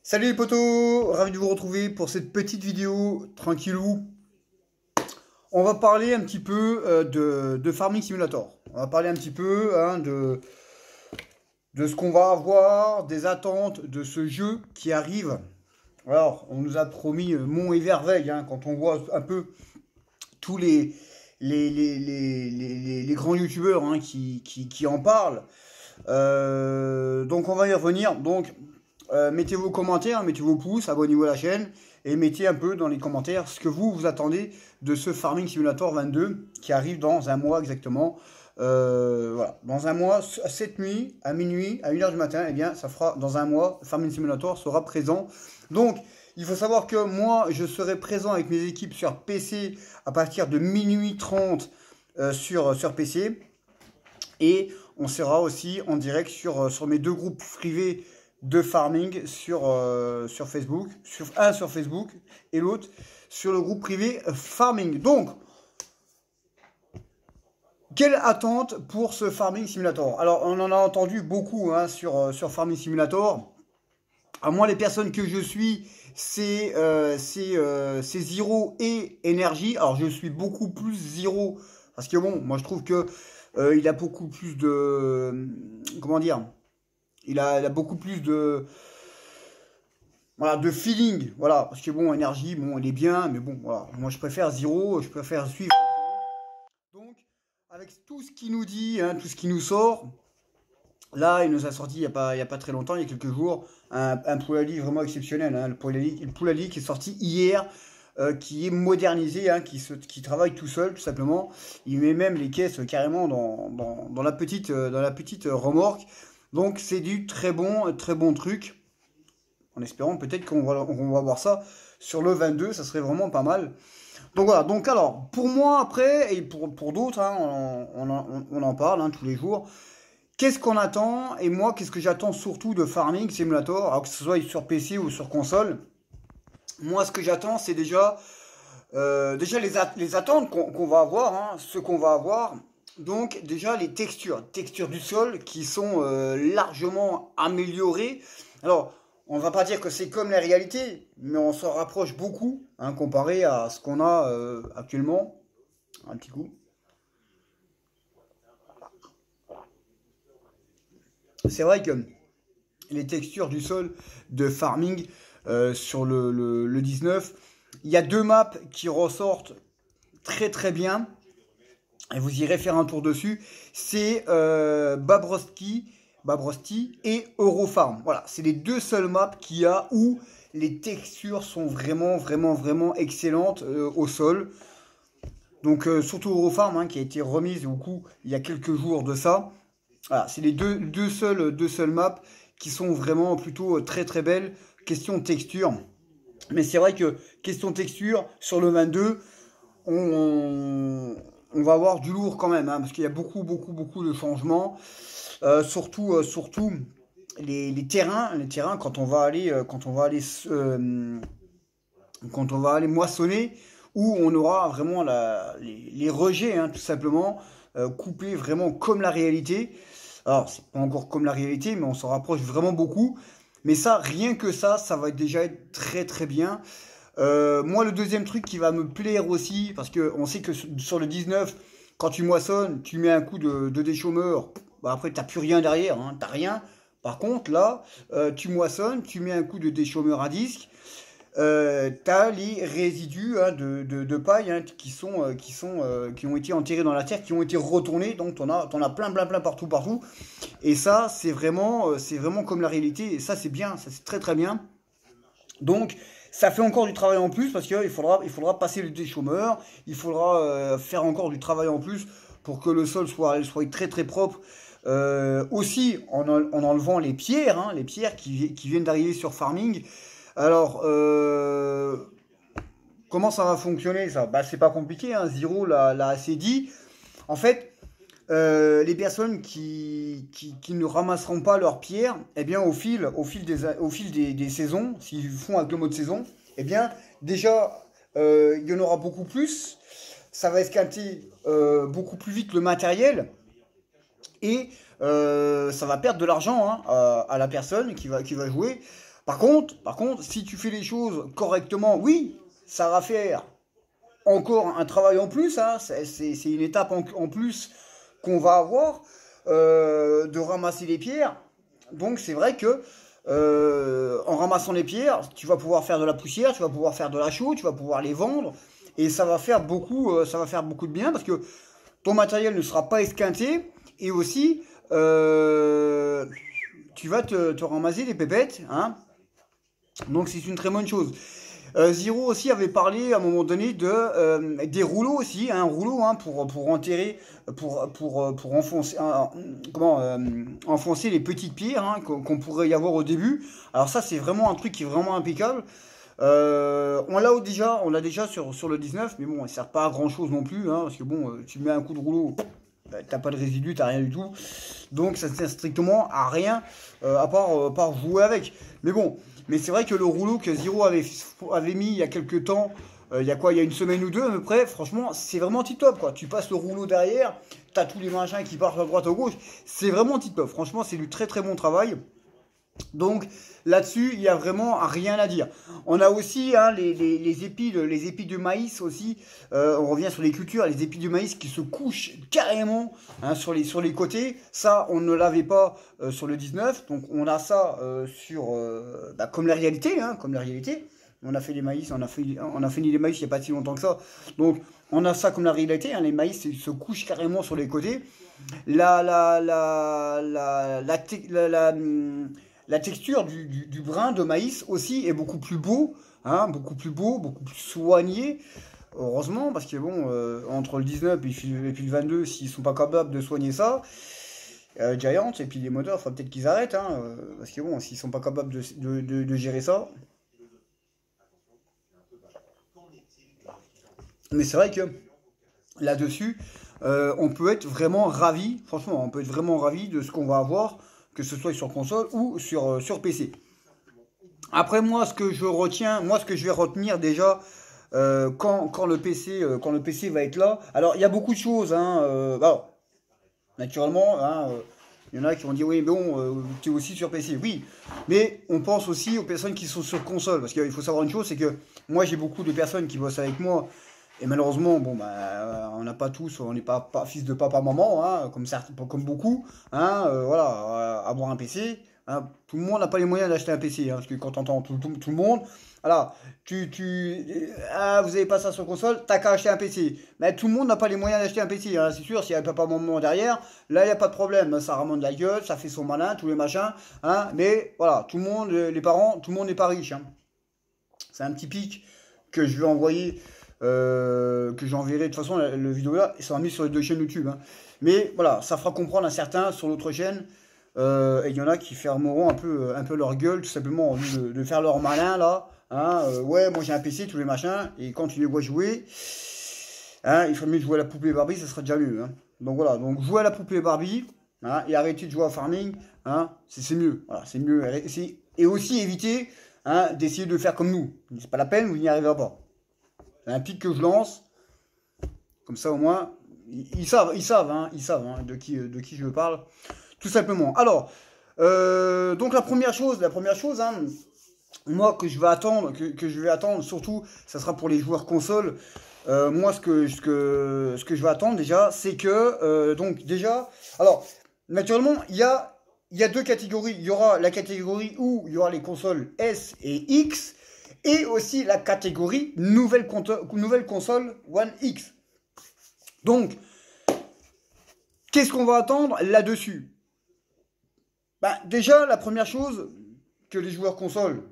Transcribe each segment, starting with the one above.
Salut les potos, ravi de vous retrouver pour cette petite vidéo tranquillou. On va parler un petit peu de Farming Simulator. On va parler un petit peu de ce qu'on va avoir, des attentes de ce jeu qui arrive. Alors, on nous a promis monts et merveilles, hein, quand on voit un peu tous les grands youtubeurs, hein, qui en parlent. Donc on va y revenir. Donc mettez vos commentaires, mettez vos pouces, abonnez-vous à la chaîne et mettez un peu dans les commentaires ce que vous attendez de ce Farming Simulator 22 qui arrive dans un mois exactement. Voilà, dans un mois, cette nuit, à minuit, à 1h du matin, eh bien, ça fera dans un mois, Farming Simulator sera présent. Donc, il faut savoir que moi, je serai présent avec mes équipes sur PC à partir de minuit 30 sur PC. Et on sera aussi en direct sur mes deux groupes privés de farming sur Facebook. Un sur Facebook et l'autre sur le groupe privé farming. Donc, quelle attente pour ce Farming Simulator? Alors, on en a entendu beaucoup, hein, sur Farming Simulator. À moi, les personnes que je suis, c'est Zero et Énergie. Alors, je suis beaucoup plus Zero. Parce que bon, moi, je trouve que il a beaucoup plus de... Comment dire? Il a beaucoup plus de... Voilà, de feeling. Voilà. Parce que bon, Énergie, bon, il est bien. Mais bon, voilà. Moi, je préfère Zero. Je préfère suivre. Donc, avec tout ce qu'il nous dit, hein, tout ce qu'il nous sort... Là, il nous a sorti il y a pas très longtemps, il y a quelques jours, un Poulali vraiment exceptionnel, hein, le Poulali qui est sorti hier, qui est modernisé, hein, qui travaille tout seul, tout simplement. Il met même les caisses carrément dans la petite remorque. Donc, c'est du très bon truc. En espérant peut-être qu'on va voir ça sur le 22, ça serait vraiment pas mal. Donc voilà, donc alors, pour moi après, et pour d'autres, hein, on en parle, hein, tous les jours. Qu'est-ce qu'on attend? Et moi, qu'est-ce que j'attends surtout de Farming Simulator, alors que ce soit sur PC ou sur console? Moi, ce que j'attends, c'est déjà les attentes qu'on va avoir, hein, ce qu'on va avoir. Donc, déjà, les textures du sol qui sont largement améliorées. Alors, on ne va pas dire que c'est comme la réalité, mais on s'en rapproche beaucoup, hein, comparé à ce qu'on a actuellement. Un petit coup. C'est vrai que les textures du sol de farming sur le 19. Il y a deux maps qui ressortent très bien. Et vous irez faire un tour dessus. C'est Babrosti et Eurofarm. Voilà, c'est les deux seules maps qu'il y a où les textures sont vraiment excellentes au sol. Donc surtout Eurofarm, hein, qui a été remise au coup il y a quelques jours de ça. Voilà, c'est les deux seules maps qui sont vraiment plutôt très belles. Question texture. Mais c'est vrai que question texture, sur le 22, on va avoir du lourd quand même, hein, parce qu'il y a beaucoup de changements. Surtout les terrains quand on va aller moissonner, où on aura vraiment les rejets, hein, tout simplement, coupés vraiment comme la réalité. Alors, c'est pas encore comme la réalité, mais on s'en rapproche vraiment beaucoup. Mais ça, rien que ça va déjà être très bien. Moi, le deuxième truc qui va me plaire aussi, parce que on sait que sur le 19, quand tu moissonnes, tu mets un coup de déchômeur, bah après, t'as plus rien derrière, hein, t'as rien. Par contre, là, tu moissonnes, tu mets un coup de déchômeur à disque, t'as les résidus, hein, de paille, hein, qui ont été enterrés dans la terre, qui ont été retournés, donc t'en as plein partout. Et ça, c'est vraiment comme la réalité, et ça c'est bien, ça c'est très bien. Donc, ça fait encore du travail en plus parce qu'il faudra passer le déchômeur, il faudra faire encore du travail en plus pour que le sol soit très propre. Aussi, en enlevant les pierres, hein, les pierres qui viennent d'arriver sur Farming. Alors, comment ça va fonctionner ça? Bah, c'est pas compliqué, hein, Zero l'a assez dit. En fait, les personnes qui ne ramasseront pas leurs pierres, eh bien, au fil des saisons, s'ils font avec le mode saison, eh bien, déjà, il y en aura beaucoup plus. Ça va esquinter beaucoup plus vite le matériel et ça va perdre de l'argent, hein, à la personne qui va jouer. Par contre, si tu fais les choses correctement, oui, ça va faire encore un travail en plus, hein, c'est une étape en plus qu'on va avoir de ramasser les pierres. Donc c'est vrai que en ramassant les pierres, tu vas pouvoir faire de la poussière, tu vas pouvoir faire de la chaux, tu vas pouvoir les vendre et ça va faire beaucoup de bien parce que ton matériel ne sera pas esquinté et aussi tu vas te ramasser des pépettes, hein. Donc c'est une très bonne chose. Zero aussi avait parlé à un moment donné des rouleaux aussi, un rouleau hein, pour enterrer, pour enfoncer, enfoncer les petites pierres hein, qu'on pourrait y avoir au début. Alors ça c'est vraiment un truc qui est vraiment impeccable. On l'a déjà sur le 19, mais bon, il sert pas à grand chose non plus, hein, parce que bon, tu mets un coup de rouleau, t'as pas de résidus, t'as rien du tout. Donc ça ne sert strictement à rien par jouer avec. Mais bon, mais c'est vrai que le rouleau que Zero avait mis il y a quelques temps, il y a quoi, il y a une semaine ou deux à peu près, franchement, c'est vraiment tip top quoi. Tu passes le rouleau derrière, t'as tous les machins qui partent à droite à gauche, c'est vraiment tip top. Franchement, c'est du très très bon travail. Donc là-dessus, il n'y a vraiment rien à dire. On a aussi hein, les épis de maïs aussi. On revient sur les cultures, les épis de maïs qui se couchent carrément hein, sur les côtés. Ça, on ne l'avait pas sur le 19. Donc on a ça comme la réalité, hein, comme la réalité. On a fait les maïs, on a fini les maïs il n'y a pas si longtemps que ça. Donc on a ça comme la réalité. Hein, les maïs se couchent carrément sur les côtés. La, la, la, la, la, la, la, la texture du brin de maïs aussi est beaucoup plus beau, hein, beaucoup plus beau, beaucoup plus soigné. Heureusement, parce que bon, entre le 19 et puis le 22, s'ils sont pas capables de soigner ça, Giant et puis les moteurs, il faudra peut-être qu'ils arrêtent, hein, parce que bon, s'ils sont pas capables de gérer ça. Mais c'est vrai que là-dessus, on peut être vraiment ravi, franchement, on peut être vraiment ravi de ce qu'on va avoir, que ce soit sur console ou sur PC. Après, moi, ce que je vais retenir déjà quand le PC va être là. Alors, il y a beaucoup de choses, hein, naturellement, hein, il y en a qui vont dire oui, bon, tu es aussi sur PC. Oui, mais on pense aussi aux personnes qui sont sur console. Parce qu'il faut savoir une chose, c'est que moi, j'ai beaucoup de personnes qui bossent avec moi. Et malheureusement, bon, bah, on n'a pas tous, on n'est pas fils de papa, maman, hein, comme beaucoup. Hein, voilà, avoir un PC. Hein, tout le monde n'a pas les moyens d'acheter un PC. Hein, parce que quand on entend tout le monde, voilà, vous avez pas ça sur console, t'as qu'à acheter un PC. Mais tout le monde n'a pas les moyens d'acheter un PC. Hein, c'est sûr, s'il y a papa, maman derrière, là, il n'y a pas de problème. Ça remonte de la gueule, ça fait son malin, tous les machins. Hein, mais voilà, tout le monde, les parents, tout le monde n'est pas riche. Hein. C'est un petit pic que je vais envoyer. Que j'enverrai de toute façon le vidéo là il sera mis sur les deux chaînes YouTube hein. Mais voilà ça fera comprendre à certains sur l'autre chaîne et il y en a qui fermeront un peu leur gueule tout simplement au lieu de faire leur malin là hein, ouais moi j'ai un PC tous les machins et quand tu les vois jouer hein, il ferait mieux de jouer à la poupée Barbie ça sera déjà mieux hein. Donc voilà donc jouer à la poupée Barbie hein, et arrêter de jouer à farming hein, c'est mieux voilà c'est mieux et aussi éviter hein, d'essayer de faire comme nous c'est pas la peine vous n'y arriverez pas. C'est un pic que je lance, comme ça au moins, ils savent hein, de qui je parle, tout simplement. Alors, donc la première chose, hein, moi que je vais attendre, surtout, ça sera pour les joueurs console. Moi, ce que je vais attendre déjà, c'est que, donc déjà, alors, naturellement, il y a deux catégories. Il y aura la catégorie où il y aura les consoles S et X. Et aussi la catégorie nouvelle console One X. Donc, qu'est-ce qu'on va attendre là-dessus? Ben, déjà, la première chose que les joueurs console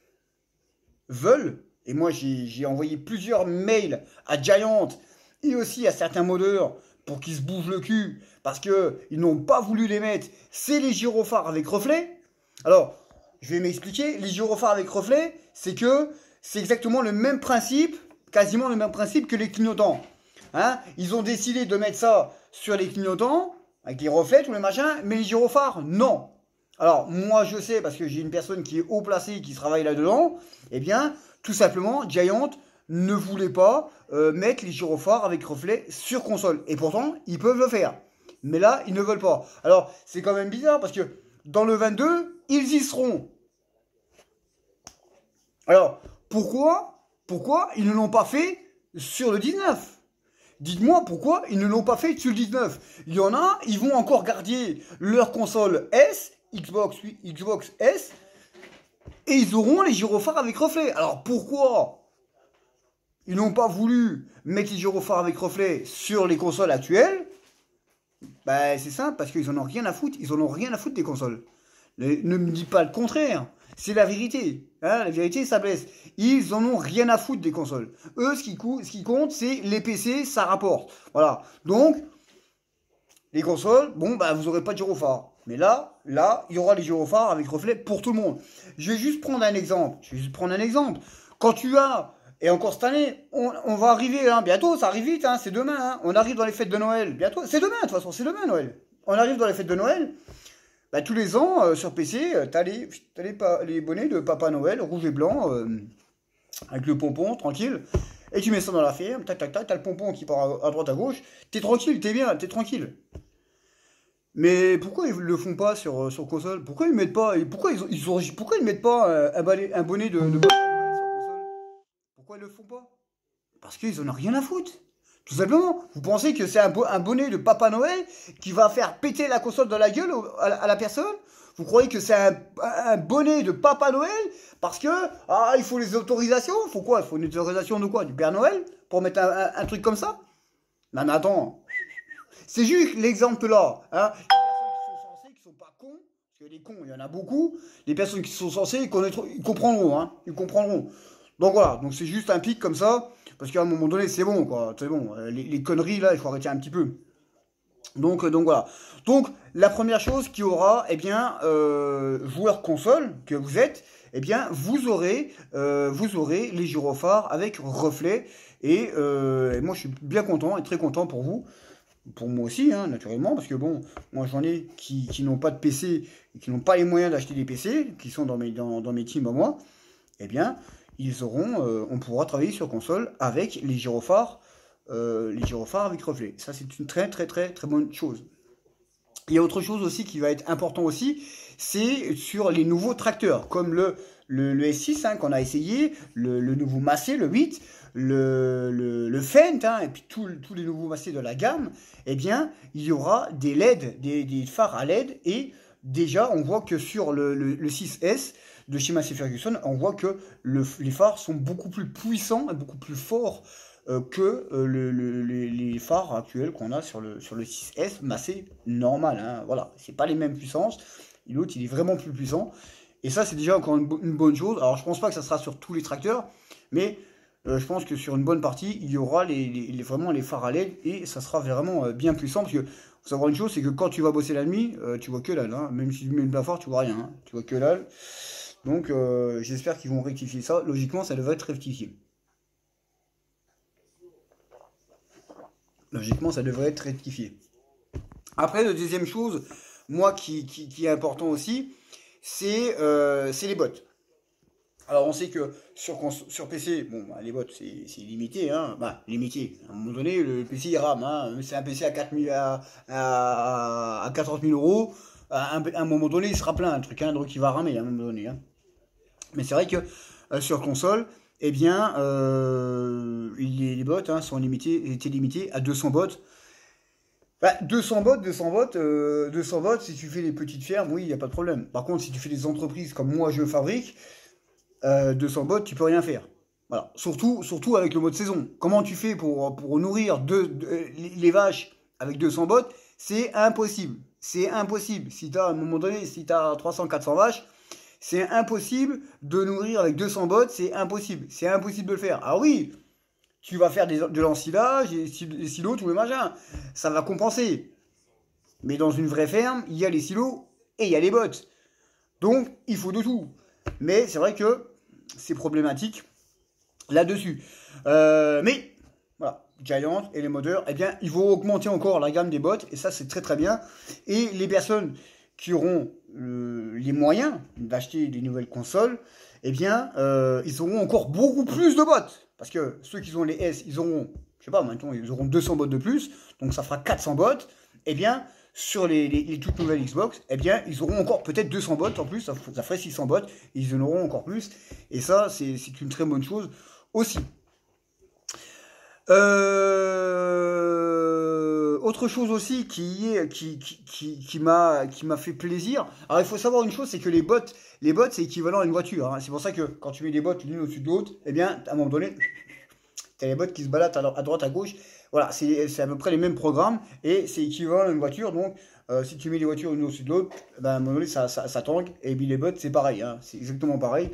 veulent, et moi j'ai envoyé plusieurs mails à Giant et aussi à certains modeurs pour qu'ils se bougent le cul, parce qu'ils n'ont pas voulu les mettre, c'est les gyrophares avec reflet. Alors, je vais m'expliquer, les gyrophares avec reflet, c'est exactement le même principe, quasiment le même principe que les clignotants. Hein, ils ont décidé de mettre ça sur les clignotants, avec les reflets, tous les machins, mais les gyrophares, non. Alors, moi je sais, parce que j'ai une personne qui est haut placée, qui travaille là-dedans, eh bien, tout simplement, Giant ne voulait pas mettre les gyrophares avec reflet sur console. Et pourtant, ils peuvent le faire. Mais là, ils ne veulent pas. Alors, c'est quand même bizarre, parce que dans le 22, ils y seront. Alors, pourquoi ils ne l'ont pas fait sur le 19? Dites-moi pourquoi ils ne l'ont pas fait sur le 19. Il y en a, ils vont encore garder leur console S, Xbox, oui, Xbox S, et ils auront les gyrophares avec reflet. Alors pourquoi ils n'ont pas voulu mettre les gyrophares avec reflet sur les consoles actuelles? Ben c'est simple, parce qu'ils en ont rien à foutre. Ils en ont rien à foutre des consoles. Ne me dis pas le contraire. C'est la vérité. Hein, la vérité, ça blesse. Ils en ont rien à foutre des consoles. Eux, ce qui compte, c'est les PC, ça rapporte. Voilà. Donc, les consoles, bon, bah, vous n'aurez pas de gyrophare. Mais là, il y aura les gyrophares avec reflet pour tout le monde. Je vais juste prendre un exemple. Quand tu as, et encore cette année, on va arriver, hein, bientôt, ça arrive vite, hein, c'est demain. Hein, on arrive dans les fêtes de Noël. Bientôt, c'est demain, de toute façon, c'est demain, Noël. On arrive dans les fêtes de Noël. Bah, tous les ans, sur PC, t'as les bonnets de Papa Noël, rouge et blanc, avec le pompon, tranquille. Et tu mets ça dans la ferme, tac, tac, tac, t'as le pompon qui part à droite, à gauche. T'es tranquille, t'es bien, t'es tranquille. Mais pourquoi ils le font pas sur console? Pourquoi ils mettent pas, pourquoi ils mettent pas un bonnet de Papa Noël sur console? Pourquoi ils le font pas? Parce qu'ils en ont rien à foutre. Tout simplement. Vous pensez que c'est un bonnet de Papa Noël qui va faire péter la console dans la gueule à la personne? Vous croyez que c'est un bonnet de Papa Noël parce que il faut les autorisations? Faut quoi? Il faut une autorisation de quoi? Du Père Noël pour mettre un truc comme ça? Non mais attends. C'est juste l'exemple là. Hein. Les personnes qui sont censées, qui sont pas cons, parce que les cons, il y en a beaucoup. Les personnes qui sont censées, ils comprendront. Hein. Ils comprendront. Donc voilà, donc c'est juste un pic comme ça. Parce qu'à un moment donné, c'est bon, quoi. C'est bon. Les conneries, là, il faut arrêter un petit peu. Donc voilà. Donc, la première chose qu'il y aura, eh bien, joueur console que vous êtes, eh bien, vous aurez les gyrophares avec reflet. Et moi, je suis bien content et très content pour vous. Pour moi aussi, hein, naturellement, parce que bon, moi j'en ai qui n'ont pas de PC et qui n'ont pas les moyens d'acheter des PC, qui sont dans mes teams à moi, eh bien, on pourra travailler sur console avec les gyrophares avec reflet. Ça, c'est une très très très très bonne chose. Il y a autre chose aussi qui va être important aussi, c'est sur les nouveaux tracteurs, comme le S6 hein, qu'on a essayé, le nouveau Massey, le 8, le Fendt, hein, et puis tous les nouveaux Massey de la gamme, eh bien, il y aura des LED, des phares à LED, et déjà, on voit que sur le 6S de chez Massey Ferguson, on voit que les phares sont beaucoup plus puissants et beaucoup plus forts que les phares actuels qu'on a sur le 6S, mais c'est normal, hein, voilà, c'est pas les mêmes puissances, l'autre il est vraiment plus puissant, et ça c'est déjà encore une bonne chose. Alors je pense pas que ça sera sur tous les tracteurs, mais je pense que sur une bonne partie, il y aura vraiment les phares à LED, et ça sera vraiment bien puissant, parce que faut savoir une chose, c'est que quand tu vas bosser la nuit, tu vois que dalle, hein, même si tu mets le blafard, tu vois rien, hein, tu vois que dalle, donc j'espère qu'ils vont rectifier ça, logiquement ça devrait être rectifié. Logiquement, ça devrait être rectifié. Après, la deuxième chose, moi, qui est important aussi, c'est les bots. Alors, on sait que sur PC, bon, bah, les bots, c'est limité, hein. Bah, limité. À un moment donné, le PC, il rame, hein. C'est un PC à 4 000, à 14 000 euros. À un moment donné, il sera plein, un truc, hein, donc il va ramer à un moment donné, hein. Mais c'est vrai que sur console, eh bien, les bots hein, étaient limités à 200 bots. Bah, 200 bots, 200 bots, si tu fais les petites fermes, oui, il n'y a pas de problème. Par contre, si tu fais des entreprises comme moi je fabrique, 200 bots, tu peux rien faire. Voilà. Surtout avec le mode saison. Comment tu fais pour nourrir les vaches avec 200 bots? C'est impossible. C'est impossible. Si tu as, à un moment donné, si tu as 300-400 vaches, c'est impossible de nourrir avec 200 bots, c'est impossible. C'est impossible de le faire. Ah oui, tu vas faire de l'ensilage, des silos, tous les machins. Ça va compenser. Mais dans une vraie ferme, il y a les silos et il y a les bots. Donc, il faut de tout. Mais c'est vrai que c'est problématique là-dessus. Mais, voilà, Giant et les modeurs, eh bien, ils vont augmenter encore la gamme des bots. Et ça, c'est très très bien. Et les personnes qui auront les moyens d'acheter des nouvelles consoles, eh bien, ils auront encore beaucoup plus de bots. Parce que ceux qui ont les S, ils auront, je sais pas, maintenant, ils auront 200 bots de plus. Donc, ça fera 400 bots. Eh bien, sur les toutes nouvelles Xbox, eh bien, ils auront encore peut-être 200 bots en plus, ça ferait 600 bots, ils en auront encore plus, et ça, c'est une très bonne chose aussi. Autre chose aussi qui m'a fait plaisir. Alors il faut savoir une chose, c'est que les bots c'est équivalent à une voiture, hein. C'est pour ça que quand tu mets des bots l'une au-dessus de l'autre, eh bien à un moment donné, t'as les bots qui se baladent à droite à gauche. Voilà, c'est à peu près les mêmes programmes et c'est équivalent à une voiture. Donc si tu mets les voitures l'une au-dessus de l'autre, ben, à un moment donné ça tangue. Et puis les bots c'est pareil, hein. C'est exactement pareil.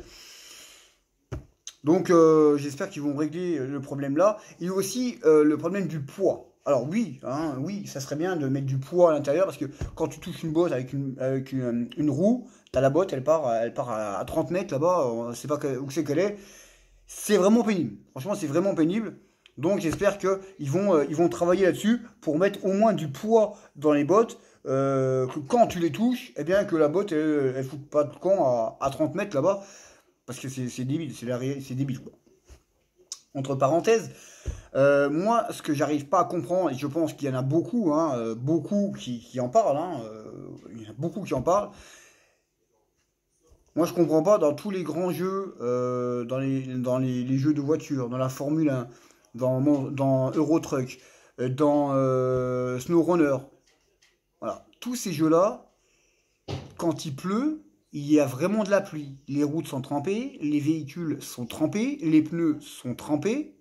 Donc j'espère qu'ils vont régler le problème là. Et aussi le problème du poids. Alors oui, hein, oui, ça serait bien de mettre du poids à l'intérieur parce que quand tu touches une botte avec une roue, t'as la botte, elle part à 30 mètres là-bas, on ne sait pas où c'est qu'elle est. C'est vraiment pénible. Franchement, c'est vraiment pénible. Donc j'espère ils vont travailler là-dessus pour mettre au moins du poids dans les bottes. Que quand tu les touches, eh bien que la botte elle fout pas de camp à 30 mètres là-bas. Parce que c'est débile, c'est débile quoi. Entre parenthèses, moi ce que j'arrive pas à comprendre, et je pense qu'il y en a beaucoup, hein, beaucoup qui en parlent, hein, il y en a beaucoup qui en parlent. Moi je comprends pas dans tous les grands jeux, dans les jeux de voiture, dans la Formule 1, dans Euro Truck, dans SnowRunner, voilà, tous ces jeux-là, quand il pleut, il y a vraiment de la pluie. Les routes sont trempées, les véhicules sont trempés, les pneus sont trempés.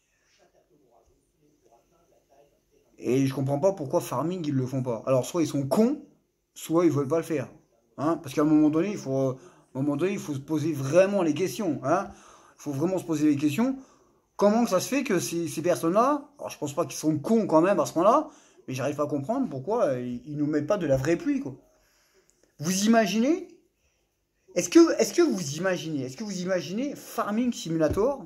Et je comprends pas pourquoi Farming ils le font pas. Alors soit ils sont cons, soit ils veulent pas le faire. Hein, parce qu'à un moment donné, il faut se poser vraiment les questions. Hein. Il faut vraiment se poser les questions. Comment que ça se fait que ces personnes-là, alors je pense pas qu'ils sont cons quand même à ce moment-là, mais j'arrive pas à comprendre pourquoi ils nous mettent pas de la vraie pluie, quoi. Vous imaginez est-ce que vous imaginez Farming Simulator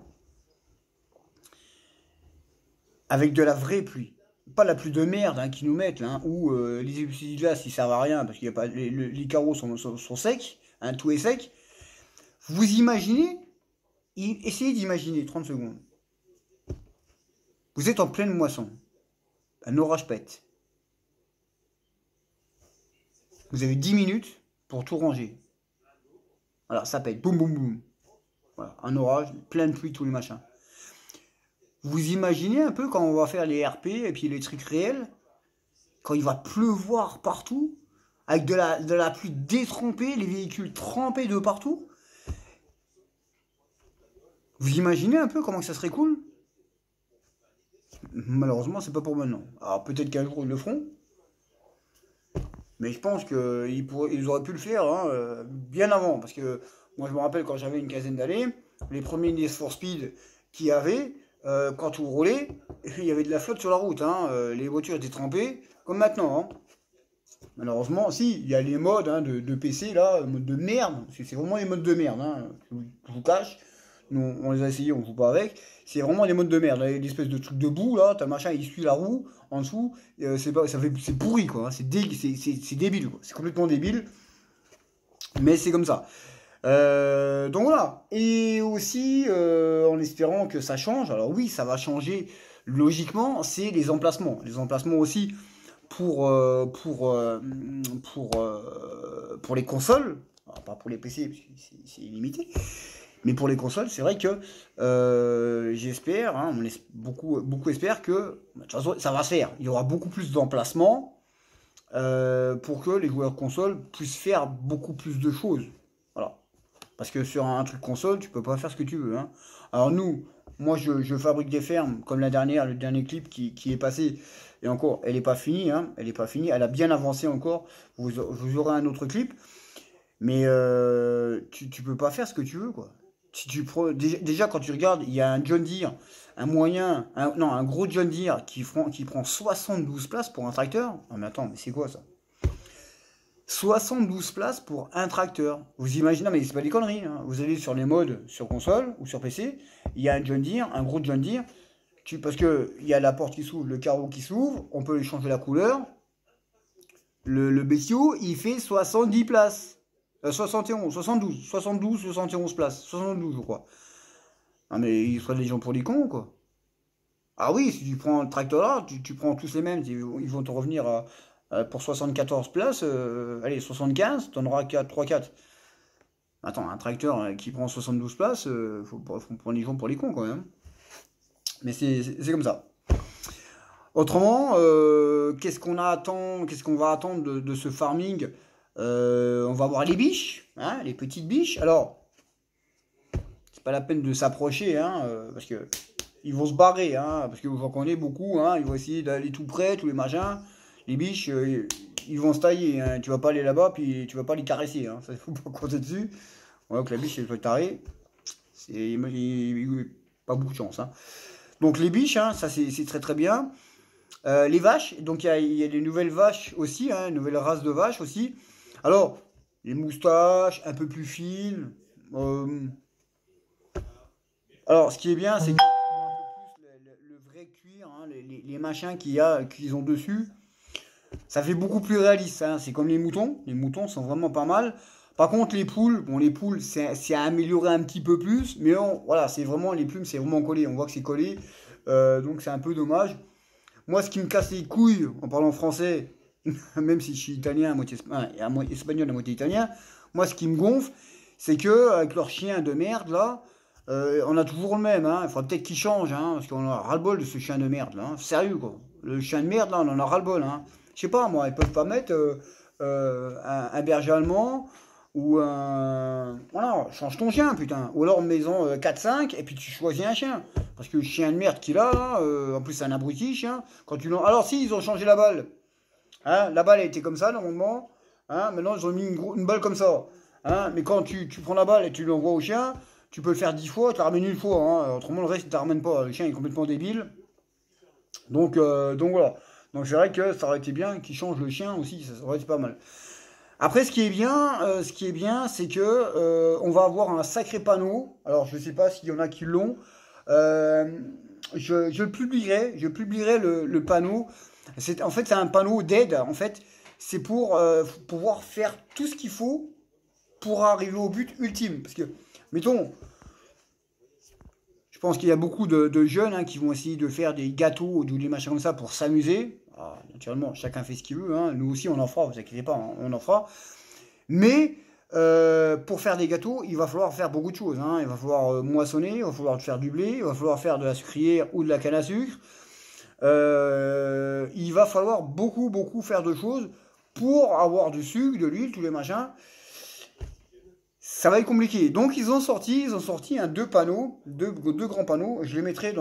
avec de la vraie pluie? Pas la pluie de merde hein, qui nous mettent là, hein, où les épices de glace ils servent à rien parce qu'il y a pas les carreaux sont secs, hein, tout est sec. Vous imaginez essayez d'imaginer 30 secondes. Vous êtes en pleine moisson, un orage pète. Vous avez 10 minutes pour tout ranger. Voilà, ça pète, boum boum boum. Voilà, un orage, plein de pluie, tous les machins. Vous imaginez un peu quand on va faire les RP et puis les trucs réels, quand il va pleuvoir partout, avec de la pluie détrempée, les véhicules trempés de partout. Vous imaginez un peu comment ça serait cool? Malheureusement, c'est pas pour maintenant. Alors peut-être qu'un jour ils le feront, mais je pense qu'ils auraient pu le faire hein, bien avant. Parce que moi je me rappelle quand j'avais une quinzaine d'années, les premiers Need for Speed qu'il y avait, quand vous roulez, il y avait de la flotte sur la route. Hein, les voitures étaient trempées, comme maintenant. Hein. Malheureusement, si, il y a les modes hein, de PC là, mode de merde. C'est vraiment les modes de merde. Hein, je vous cache. Nous, on les a essayés, on joue pas avec. C'est vraiment des modes de merde. L'espèce de truc debout là, t'as le machin, il suit la roue en dessous. C'est pourri quoi. Hein, c'est débile quoi. C'est complètement débile. Mais c'est comme ça. Donc voilà. Et aussi, en espérant que ça change. Alors oui, ça va changer logiquement. C'est les emplacements. Les emplacements aussi pour les consoles. Alors, pas pour les PC, parce que c'est illimité. Mais pour les consoles, c'est vrai que j'espère, hein, beaucoup espèrent que de toute façon, ça va se faire. Il y aura beaucoup plus d'emplacements pour que les joueurs console puissent faire beaucoup plus de choses. Voilà. Parce que sur un truc console, tu peux pas faire ce que tu veux. Hein. Alors moi je fabrique des fermes, comme le dernier clip qui est passé. Et encore, elle n'est pas finie. Hein, elle n'est pas finie. Elle a bien avancé encore. Vous aurez un autre clip. Mais tu peux pas faire ce que tu veux, quoi. Si tu prends, déjà, quand tu regardes, il y a un John Deere, un gros John Deere qui prend 72 places pour un tracteur. Non mais attends, mais c'est quoi ça? 72 places pour un tracteur. Vous imaginez, mais c'est pas des conneries. Hein. Vous allez sur les modes sur console ou sur PC, il y a un John Deere, un gros John Deere, parce que il y a la porte qui s'ouvre, le carreau qui s'ouvre, on peut changer la couleur. Le bestiau, il fait 70 places. 71 71 places. 72, je crois. Ah, mais il serait des gens pour les cons, quoi. Ah oui, si tu prends le tracteur là, tu prends tous les mêmes, ils vont te revenir pour 74 places, allez, 75, t'en auras 4, 3-4. Attends, un tracteur qui prend 72 places, faut prendre les gens pour les cons quand même. Mais c'est comme ça. Autrement, qu'est-ce qu'on va attendre de ce farming? On va voir les biches, hein, les petites biches. Alors, c'est pas la peine de s'approcher, hein, parce que ils vont se barrer, hein, parce que j'en connais beaucoup, hein, ils vont essayer d'aller tout près, tous les machins. Les biches, ils vont se tailler, hein, tu vas pas aller là-bas, puis tu vas pas les caresser, hein, ça il faut pas compter dessus. Voilà que la biche, elle soit tarée, c'est pas beaucoup de chance, hein. Donc les biches, hein, ça c'est très très bien. Les vaches, donc il y a des nouvelles vaches aussi, hein, une nouvelle race de vaches aussi. Alors, les moustaches un peu plus fines. Alors, ce qui est bien, c'est que le vrai cuir, hein, les machins qu'ils ont dessus, ça fait beaucoup plus réaliste, hein. C'est comme les moutons. Les moutons sont vraiment pas mal. Par contre, les poules, bon, les poules, c'est à améliorer un petit peu plus, mais voilà, c'est vraiment les plumes, c'est vraiment collé. On voit que c'est collé, donc c'est un peu dommage. Moi, ce qui me casse les couilles en parlant français, même si je suis italien, à moitié espagnol, à moitié italien, moi, ce qui me gonfle, c'est que avec leur chien de merde là, on a toujours le même, hein. Il faudra peut-être qu'ils changent, hein, parce qu'on a ras-le-bol de ce chien de merde là, hein. Sérieux quoi. Le chien de merde là, on en a ras-le-bol, hein. Je sais pas, moi, ils peuvent pas mettre un berger allemand ou un. Voilà, change ton chien, putain. Ou alors maison 4-5 et puis tu choisis un chien. Parce que le chien de merde qu'il a là, en plus c'est un abruti chien. Quand tu alors si, ils ont changé la balle. Hein, la balle a été comme ça normalement. Hein, maintenant ils ont mis une balle comme ça. Hein, mais quand tu prends la balle et tu l'envoies au chien, tu peux le faire 10 fois, tu la ramènes une fois. Hein, autrement le reste, tu la ramènes pas. Le chien est complètement débile. Donc voilà. Donc c'est vrai que ça aurait été bien qu'ils changent le chien aussi, ça aurait été pas mal. Après, ce qui est bien, c'est que on va avoir un sacré panneau. Alors, je sais pas s'il y en a qui l'ont. Euh, je publierai le panneau. En fait, c'est un panneau d'aide. En fait, c'est pour pouvoir faire tout ce qu'il faut pour arriver au but ultime. Parce que, mettons, je pense qu'il y a beaucoup de jeunes, hein, qui vont essayer de faire des gâteaux ou des machins comme ça pour s'amuser. Ah, naturellement, chacun fait ce qu'il veut, hein. Nous aussi, on en fera, vous inquiétez pas, hein, on en fera. Mais pour faire des gâteaux, il va falloir faire beaucoup de choses, hein. Il va falloir moissonner, il va falloir faire du blé, il va falloir faire de la sucrière ou de la canne à sucre. Il va falloir beaucoup, beaucoup faire de choses pour avoir du sucre, de l'huile, tous les machins. Ça va être compliqué. Donc ils ont sorti deux panneaux, deux grands panneaux. Je les mettrai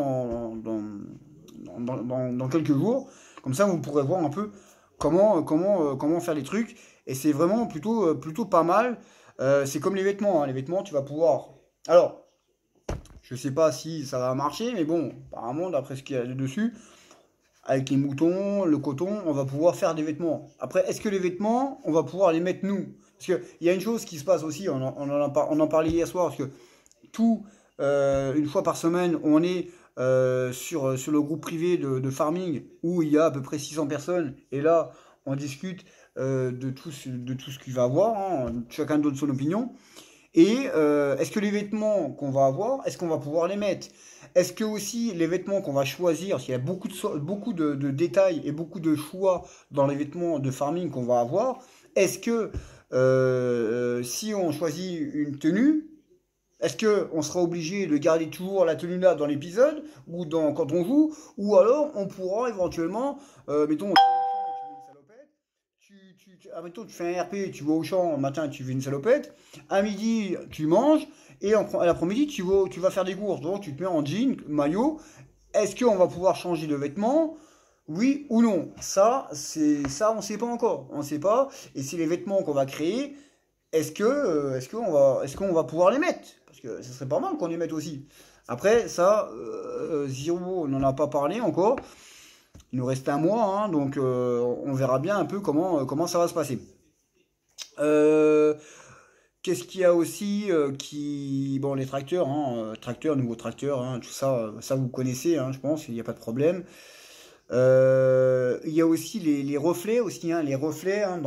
dans quelques jours. Comme ça, vous pourrez voir un peu comment faire les trucs. Et c'est vraiment plutôt pas mal. C'est comme les vêtements, hein. Les vêtements, tu vas pouvoir. Alors, je sais pas si ça va marcher, mais bon, apparemment, d'après ce qu'il y a dessus, avec les moutons, le coton, on va pouvoir faire des vêtements. Après, est-ce que les vêtements, on va pouvoir les mettre nous? Parce qu'il y a une chose qui se passe aussi, on en parlait hier soir, parce que tout, une fois par semaine, on est sur le groupe privé de farming où il y a à peu près 600 personnes. Et là, on discute de tout ce qu'il va avoir, hein. Chacun donne son opinion. Et est-ce que les vêtements qu'on va avoir, est-ce qu'on va pouvoir les mettre? Est-ce que aussi les vêtements qu'on va choisir, parce qu'il y a beaucoup de détails et beaucoup de choix dans les vêtements de farming qu'on va avoir, est-ce que si on choisit une tenue, est-ce que on sera obligé de garder toujours la tenue là dans l'épisode ou quand on joue, ou alors on pourra éventuellement, mettons, admettons, tu fais un RP, tu vas au champ, le matin tu fais une salopette, à midi tu manges, et à l'après-midi tu vas faire des courses. Donc tu te mets en jean, maillot. Est-ce qu'on va pouvoir changer de vêtements? Oui ou non? Ça, on ne sait pas encore. On ne sait pas. Et c'est les vêtements qu'on va créer. Est-ce qu'on va pouvoir les mettre? Parce que ce serait pas mal qu'on les mette aussi. Après, ça, Zero, on n'en a pas parlé encore. Il nous reste un mois, hein, donc on verra bien un peu comment ça va se passer. Euh, Qu'est-ce qu'il y a aussi bon, les tracteurs, hein, tracteurs, nouveaux tracteurs, hein, tout ça, ça vous connaissez, hein, je pense, il n'y a pas de problème. Il y a aussi les reflets aussi, hein, les reflets, hein,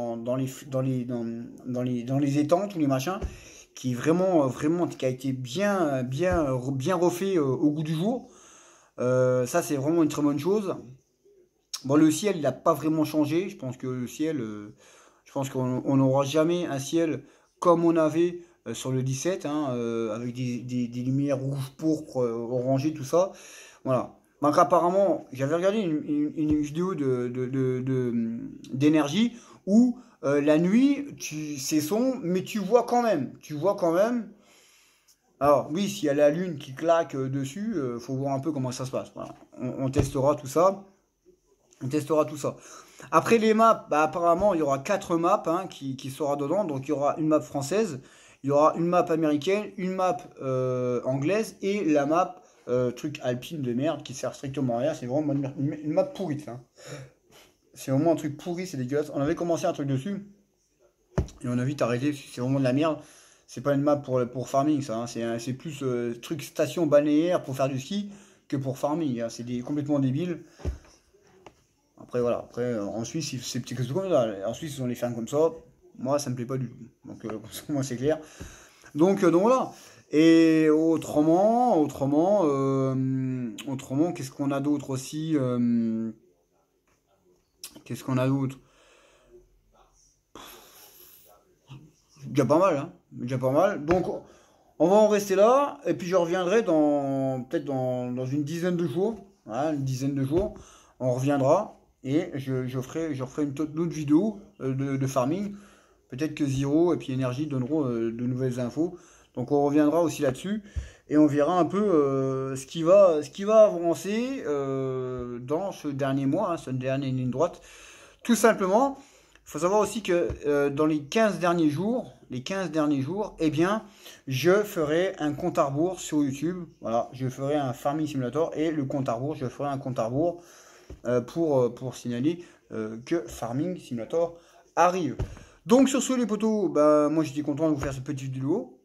dans les étangs, tous les machins, qui est vraiment, qui a été bien refait au goût du jour. Ça, c'est vraiment une très bonne chose. Bon, le ciel, il n'a pas vraiment changé. Je pense que le ciel, je pense qu'on n'aura jamais un ciel comme on avait sur le 17, hein, avec des lumières rouges, pourpres, orangées, tout ça. Voilà. Donc apparemment, j'avais regardé une vidéo d'énergie où la nuit, c'est sombre, mais tu vois quand même. Tu vois quand même. Alors oui, s'il y a la lune qui claque dessus, faut voir un peu comment ça se passe. Voilà. On testera tout ça. On testera tout ça. Après les maps, bah, apparemment il y aura 4 maps hein, qui sera dedans. Donc il y aura une map française, il y aura une map américaine, une map anglaise et la map truc alpine de merde qui sert strictement à rien. C'est vraiment une map pourrie. Hein. C'est vraiment un truc pourri, c'est dégueulasse. On avait commencé un truc dessus et on a vite arrêté. C'est vraiment de la merde. C'est pas une map pour farming ça. Hein. C'est plus truc station balnéaire pour faire du ski que pour farming. Hein. C'est complètement débile. Après, voilà. Après, en Suisse, c'est petit que comme ça. En Suisse, ils ont les fermes comme ça. Moi, ça me plaît pas du tout. Donc, moi, c'est clair. Donc, voilà. Et autrement, qu'est-ce qu'on a d'autre aussi qu'est-ce qu'on a d'autre? Déjà pas mal, hein. Déjà pas mal. Donc, on va en rester là. Et puis, je reviendrai peut-être dans une dizaine de jours. Voilà, une dizaine de jours. On reviendra. Et je ferai une autre vidéo de farming. Peut-être que Zero et puis Energy donneront de nouvelles infos. Donc on reviendra aussi là-dessus. Et on verra un peu ce qui va avancer dans ce dernier mois, hein, cette dernière ligne droite. Tout simplement, il faut savoir aussi que dans les 15 derniers jours, eh bien, je ferai un compte à rebours sur YouTube. Voilà, je ferai un Farming Simulator et le compte à rebours, je ferai un compte à rebours pour signaler que Farming Simulator arrive. Donc sur ce les potos, bah, moi j'étais content de vous faire cette petite vidéo.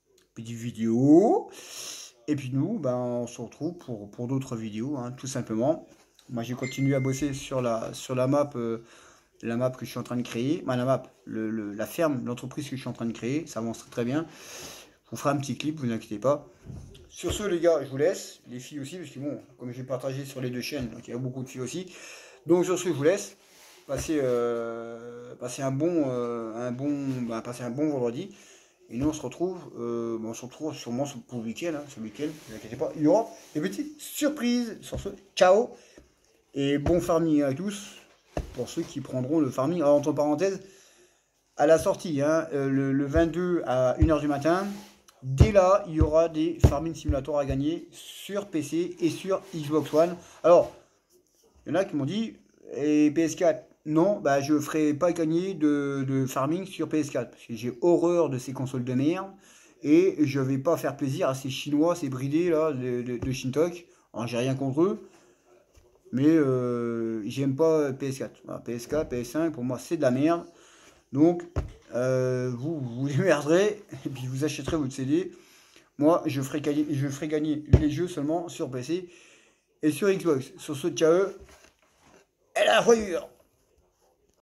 Et puis nous, bah, on se retrouve pour d'autres vidéos, hein, tout simplement. Moi j'ai continué à bosser sur la map. La map que je suis en train de créer, la ferme, l'entreprise que je suis en train de créer, ça avance très bien. Je vous ferai un petit clip, vous inquiétez pas. Sur ce les gars, je vous laisse, les filles aussi, parce que bon, comme j'ai partagé sur les deux chaînes, donc il y a beaucoup de filles aussi. Donc sur ce, je vous laisse. Passez un bon vendredi. Et nous on se retrouve sûrement pour le week-end, hein, ce week-end, ne vous inquiétez pas, il y aura des petites surprises. Sur ce, ciao et bon farming à tous. Pour ceux qui prendront le farming, alors, entre parenthèses, à la sortie, hein, le 22 à 1h du matin, dès là, il y aura des Farming Simulator à gagner sur PC et sur Xbox One. Alors, il y en a qui m'ont dit, et PS4, non, bah, je ne ferai pas gagner de farming sur PS4, parce que j'ai horreur de ces consoles de merde, et je ne vais pas faire plaisir à ces Chinois, ces bridés là, de Shintok. Alors, j'ai rien contre eux. Mais j'aime pas PS4. Voilà, PS4, PS5, pour moi c'est de la merde. Donc vous démerderez et puis vous achèterez votre CD. Moi je ferai gagner les jeux seulement sur PC et sur Xbox. Sur ce, ciao et la voyure.